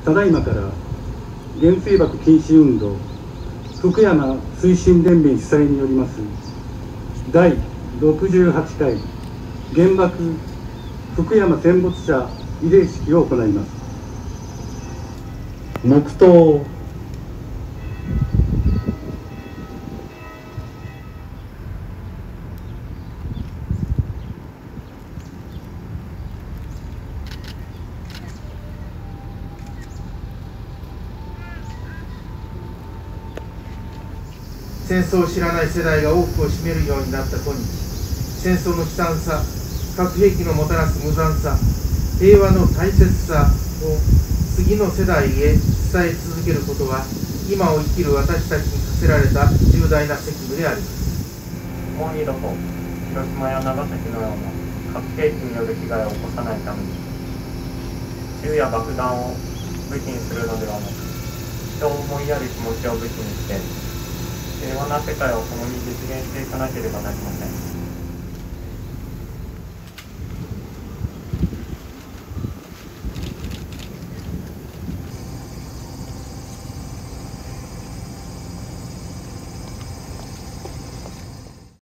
ただいまから原水爆禁止運動福山推進連盟主催によります第68回原爆福山戦没者慰霊式を行います。黙祷。 戦争を知らない世代が多くを占めるようになった今日、戦争の悲惨さ、核兵器のもたらす無残さ、平和の大切さを次の世代へ伝え続けることは、今を生きる私たちに課せられた重大な責務であります。 もう二度と広島や長崎のような核兵器による被害を起こさないために、銃や爆弾を武器にするのではなく、人を思いやる気持ちを武器にして、平和な世界を共に実現していかなければなりません。